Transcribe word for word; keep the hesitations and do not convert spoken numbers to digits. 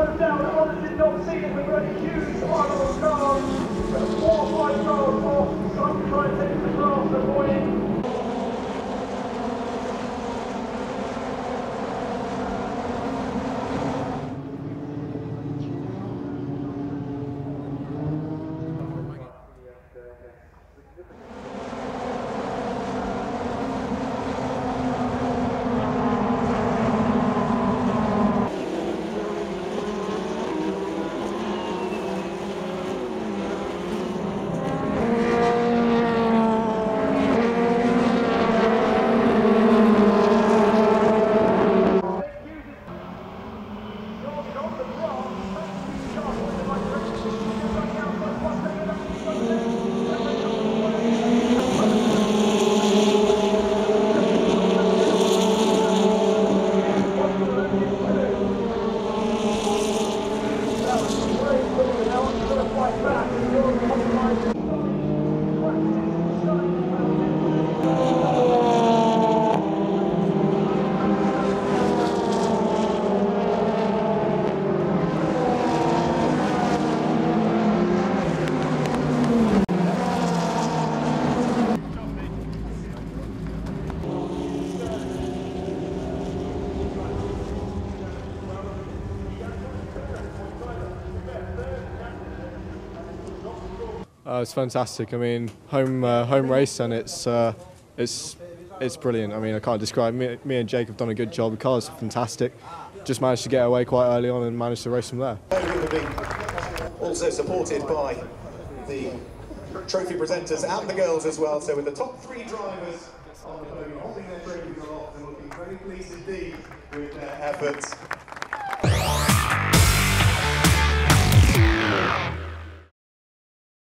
slows down. Others did not see it. We've got a huge pile of cars. Four or five cars off. Some trying to take the class, avoiding. Uh, it's fantastic. I mean, home uh, home race, and it's uh, it's it's brilliant. I mean, I can't describe. Me, me and Jake have done a good job. The cars are fantastic. Just managed to get away quite early on and managed to race from there. Also supported by the trophy presenters and the girls as well. So with the top three drivers on the podium holding their trophies aloft and looking very pleased indeed with their efforts.